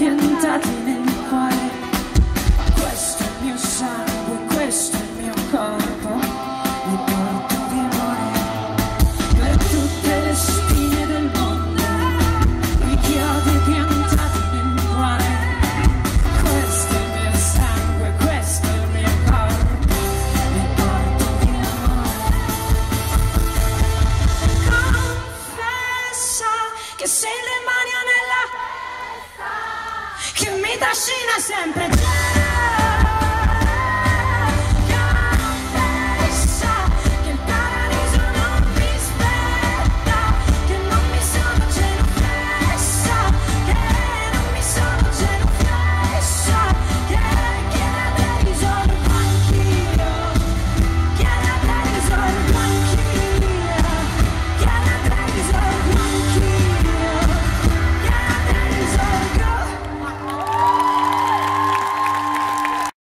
piantati nel cuore. Questo è il mio sangue, questo è il mio corpo, mi porto di amore per tutte le spine del mondo, i chiodi piantati nel cuore. Questo è il mio sangue, questo è il mio corpo, mi porto di amore. Confessa che sei il demonio nella testa che mi trascina sempre.